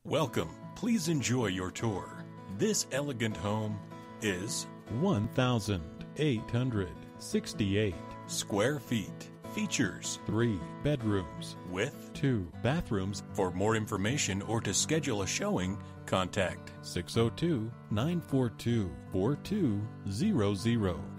Welcome. Please enjoy your tour. This elegant home is 1,868 square feet. Features 3 bedrooms with 2 bathrooms. For more information or to schedule a showing, contact 602-942-4200.